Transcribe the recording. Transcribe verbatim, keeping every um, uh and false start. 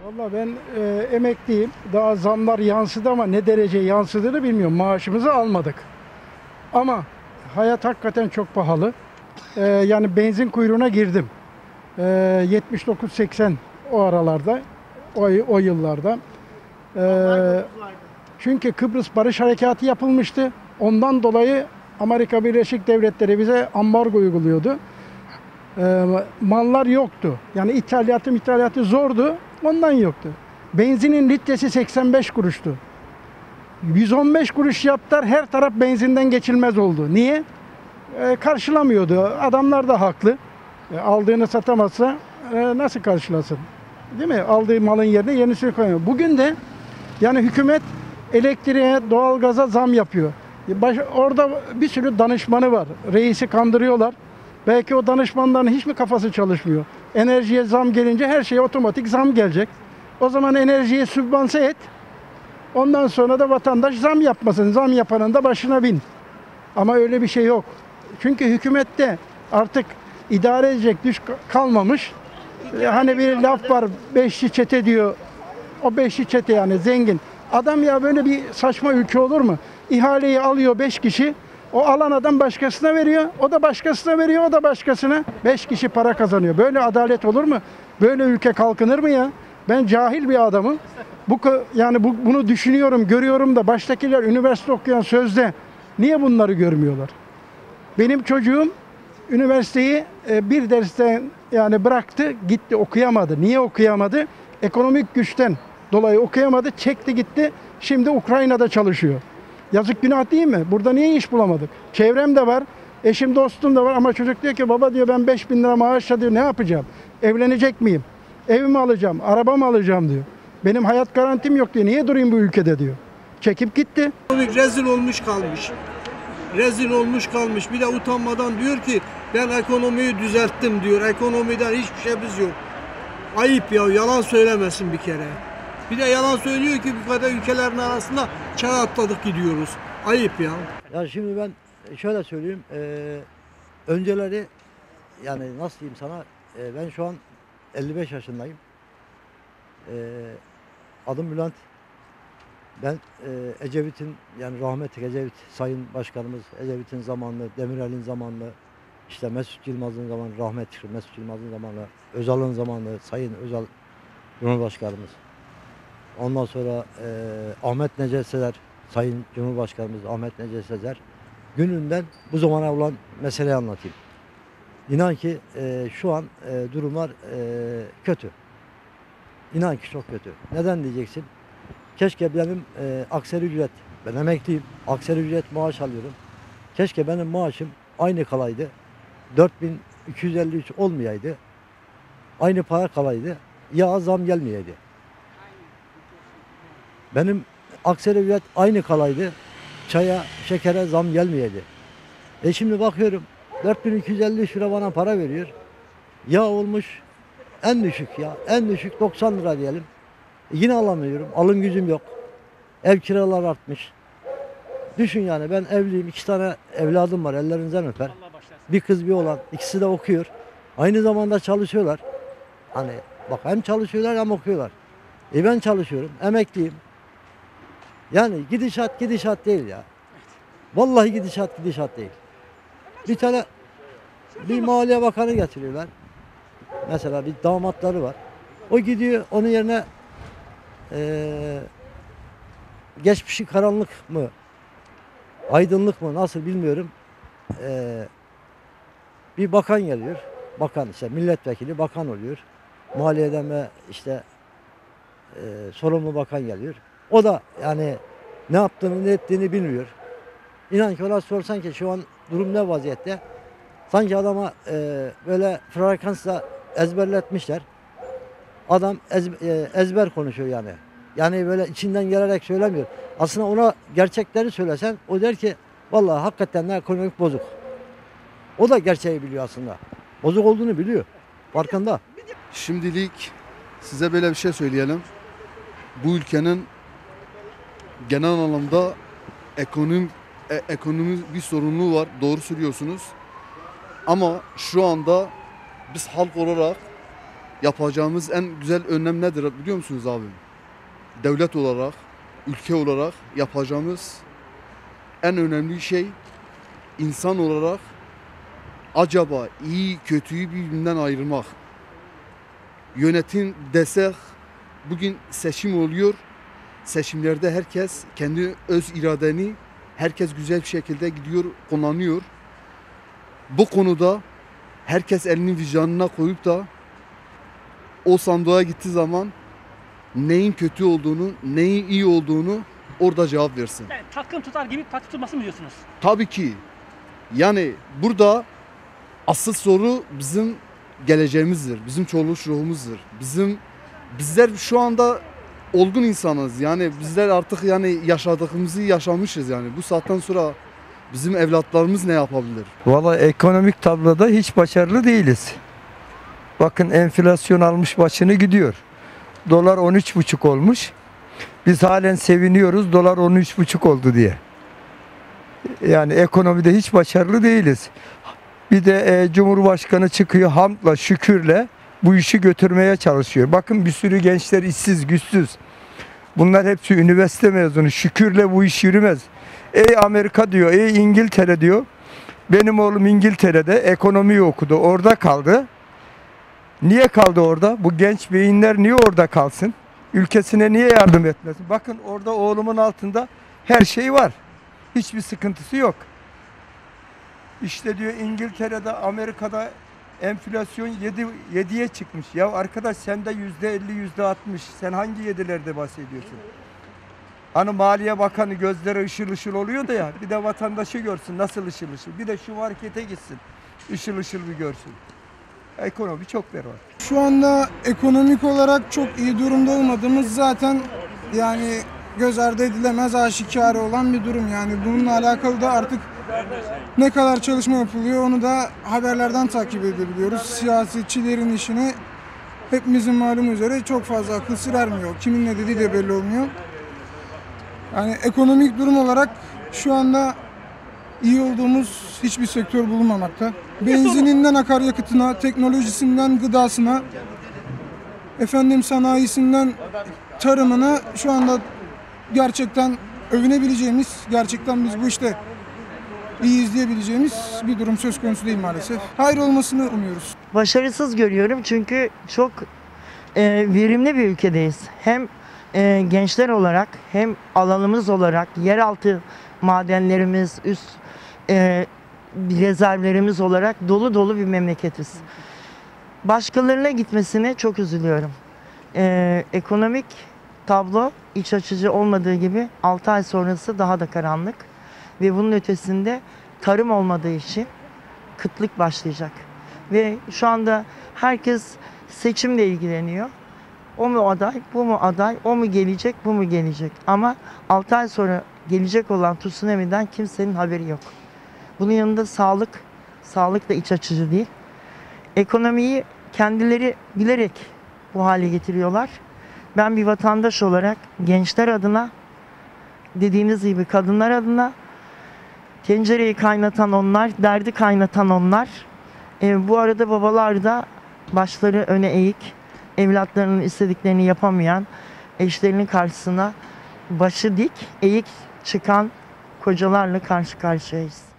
Valla ben e, emekliyim. Daha zamlar yansıdı ama ne derece yansıdığını bilmiyorum. Maaşımızı almadık. Ama hayat hakikaten çok pahalı. E, yani benzin kuyruğuna girdim. E, yetmiş dokuz seksen o aralarda, o, o yıllarda. E, çünkü Kıbrıs Barış Harekatı yapılmıştı. Ondan dolayı Amerika Birleşik Devletleri bize ambargo uyguluyordu. E, mallar yoktu. Yani ithalatı ithalatı zordu. Ondan yoktu. Benzinin litresi seksen beş kuruştu. yüz on beş kuruş yaptılar, her taraf benzinden geçilmez oldu. Niye? E, karşılamıyordu. Adamlar da haklı. E, aldığını satamazsa e, nasıl karşılasın? Değil mi? Aldığı malın yerine yenisini koyuyor. Bugün de yani hükümet elektriğe, doğalgaza zam yapıyor. E, baş, orada bir sürü danışmanı var. Reisi kandırıyorlar. Belki o danışmanların hiç mi kafası çalışmıyor? Enerjiye zam gelince her şeye otomatik zam gelecek. O zaman enerjiye sübvanse et. Ondan sonra da vatandaş zam yapmasın. Zam yapanın da başına bin. Ama öyle bir şey yok. Çünkü hükümette artık idare edecek güç kalmamış. E, Hani bir laf var, beşli çete diyor. O beşli çete yani zengin. Adam ya böyle bir saçma ülke olur mu? İhaleyi alıyor beş kişi. O alan adam başkasına veriyor. O da başkasına veriyor. O da başkasına. Beş kişi para kazanıyor. Böyle adalet olur mu? Böyle ülke kalkınır mı ya? Ben cahil bir adamım. Bu yani bu, bunu düşünüyorum, görüyorum da baştakiler üniversite okuyan sözde niye bunları görmüyorlar? Benim çocuğum üniversiteyi e, bir dersten yani bıraktı, gitti okuyamadı. Niye okuyamadı? Ekonomik güçten dolayı okuyamadı, çekti gitti. Şimdi Ukrayna'da çalışıyor. Yazık günah değil mi? Burada niye iş bulamadık? Çevrem de var, eşim dostum da var ama çocuk diyor ki baba diyor ben beş bin lira maaşla diyor ne yapacağım? Evlenecek miyim? Evimi alacağım, arabamı alacağım diyor. Benim hayat garantim yok diyor. Niye durayım bu ülkede diyor. Çekip gitti. Rezil olmuş kalmış. Rezil olmuş kalmış. Bir de utanmadan diyor ki ben ekonomiyi düzelttim diyor. Ekonomiden hiçbir şeyimiz yok. Ayıp ya, yalan söylemesin bir kere. Bir de yalan söylüyor ki bu kadar ülkelerin arasında çağ atladık gidiyoruz. Ayıp ya. Ya şimdi ben şöyle söyleyeyim. E, önceleri yani nasıl diyeyim sana, e, ben şu an elli beş yaşındayım. E, adım Bülent. Ben e, Ecevit'in yani rahmetli Ecevit Sayın Başkanımız Ecevit'in zamanlı, Demirel'in zamanlı, işte Mesut Yılmaz'ın zamanı, rahmetli Mesut Yılmaz'ın zamanı, Özal'ın zamanı, Sayın Özal Cumhurbaşkanımız. Ondan sonra e, Ahmet Necdet Sezer, Sayın Cumhurbaşkanımız Ahmet Necdet Sezer gününden bu zamana olan meseleyi anlatayım. İnan ki e, şu an e, durumlar e, kötü. İnan ki çok kötü. Neden diyeceksin? Keşke benim e, akseri ücret, ben emekliyim, akseri ücret maaş alıyorum. Keşke benim maaşım aynı kalaydı. dört bin iki yüz elli üç olmayaydı. Aynı para kalaydı. Ya zam gelmeyeydi. Benim akseri ücret aynı kalaydı. Çaya, şekere zam gelmeyeydi. E şimdi bakıyorum dört bin iki yüz elli üç lira bana para veriyor. Ya olmuş en düşük ya. En düşük doksan lira diyelim. E yine alamıyorum. Alım gücüm yok. Ev kiralar artmış. Düşün yani ben evliyim. İki tane evladım var. Ellerinizden öper. Bir kız bir oğlan. İkisi de okuyor. Aynı zamanda çalışıyorlar. Hani bak hem çalışıyorlar hem okuyorlar. E ben çalışıyorum. Emekliyim. Yani gidişat gidişat değil ya. Vallahi gidişat gidişat değil. Bir tane bir maliye bakanı getiriyorlar. Mesela bir damatları var. O gidiyor onun yerine ee, geçmişi karanlık mı? Aydınlık mı? Nasıl bilmiyorum. Ee, bir bakan geliyor. Bakan işte milletvekili bakan oluyor. Maliyeden ve işte e, sorumlu bakan geliyor. O da yani ne yaptığını ne ettiğini bilmiyor. İnan ki ona sorsan ki şu an durum ne vaziyette? Sanki adama e, böyle frekansla ezberletmişler. Adam ez, e, ezber konuşuyor yani. Yani böyle içinden gelerek söylemiyor. Aslında ona gerçekleri söylesen o der ki vallahi hakikaten de ekonomik bozuk. O da gerçeği biliyor aslında. Bozuk olduğunu biliyor. Farkında. Şimdilik size böyle bir şey söyleyelim. Bu ülkenin genel anlamda ekonomik e, ekonomik bir sorunluğu var. Doğru söylüyorsunuz. Ama şu anda biz halk olarak yapacağımız en güzel önlem nedir biliyor musunuz abi? Devlet olarak, ülke olarak yapacağımız en önemli şey insan olarak acaba iyi kötüyü birbirinden ayırmak. Yönetim desek bugün seçim oluyor. Seçimlerde herkes kendi öz iradeni herkes güzel bir şekilde gidiyor, kullanıyor. Bu konuda herkes elini vicdanına koyup da o sandığa gittiği zaman neyin kötü olduğunu, neyin iyi olduğunu orada cevap versin. Yani takım tutar gibi parti tutması mı diyorsunuz? Tabii ki. Yani burada asıl soru bizim geleceğimizdir. Bizim çoluğumuz ruhumuzdur. Bizim bizler şu anda olgun insanız. Yani bizler artık yani yaşadığımızı yaşamışız yani. Bu saatten sonra bizim evlatlarımız ne yapabilir? Vallahi ekonomik tabloda hiç başarılı değiliz. Bakın enflasyon almış başını gidiyor. Dolar on üç buçuk olmuş. Biz halen seviniyoruz dolar on üç buçuk oldu diye. Yani ekonomide hiç başarılı değiliz. Bir de e, Cumhurbaşkanı çıkıyor hamdla şükürle bu işi götürmeye çalışıyor. Bakın bir sürü gençler işsiz güçsüz. Bunlar hepsi üniversite mezunu. Şükürle bu iş yürümez. Ey Amerika diyor, ey İngiltere diyor. Benim oğlum İngiltere'de ekonomi okudu. Orada kaldı. Niye kaldı orada? Bu genç beyinler niye orada kalsın? Ülkesine niye yardım etmesin? Bakın orada oğlumun altında her şey var. Hiçbir sıkıntısı yok. İşte diyor İngiltere'de, Amerika'da enflasyon yediye çıkmış. Ya arkadaş sende yüzde elli, yüzde altmış. Sen hangi yedilerde bahsediyorsun? Hani Maliye Bakanı gözleri ışıl ışıl oluyor da ya. Bir de vatandaşı görsün nasıl ışıl ışıl. Bir de şu markete gitsin. Işıl ışıl bir görsün. Ekonomi çok berbat. Şu anda ekonomik olarak çok iyi durumda olmadığımız zaten yani göz ardı edilemez aşikar olan bir durum. Yani bununla alakalı da artık ne kadar çalışma yapılıyor onu da haberlerden takip edebiliyoruz. Siyasetçilerin işini hepimizin malumu üzere çok fazla akıl sır ermiyor. Kimin ne dediği de belli olmuyor. Yani ekonomik durum olarak şu anda iyi olduğumuz hiçbir sektör bulunmamakta. Benzininden akaryakıtına, teknolojisinden gıdasına, efendim sanayisinden tarımına şu anda gerçekten övünebileceğimiz, gerçekten biz bu işte iyi izleyebileceğimiz bir durum söz konusu değil maalesef. Hayır olmasını umuyoruz. Başarısız görüyorum çünkü çok e, verimli bir ülkedeyiz. Hem e, gençler olarak hem alanımız olarak yeraltı madenlerimiz, üst e, rezervlerimiz olarak dolu dolu bir memleketiz. Başkalarına gitmesine çok üzülüyorum. E, ekonomik tablo iç açıcı olmadığı gibi altı ay sonrası daha da karanlık. Ve bunun ötesinde tarım olmadığı için kıtlık başlayacak. Ve şu anda herkes seçimle ilgileniyor. O mu aday, bu mu aday, o mu gelecek, bu mu gelecek. Ama altı ay sonra gelecek olan tsunami'den kimsenin haberi yok. Bunun yanında sağlık, sağlık da iç açıcı değil. Ekonomiyi kendileri bilerek bu hale getiriyorlar. Ben bir vatandaş olarak gençler adına, dediğiniz gibi kadınlar adına, tencereyi kaynatan onlar, derdi kaynatan onlar. E, bu arada babalar da başları öne eğik, evlatlarının istediklerini yapamayan, eşlerinin karşısına başı dik, eğik çıkan kocalarla karşı karşıyayız.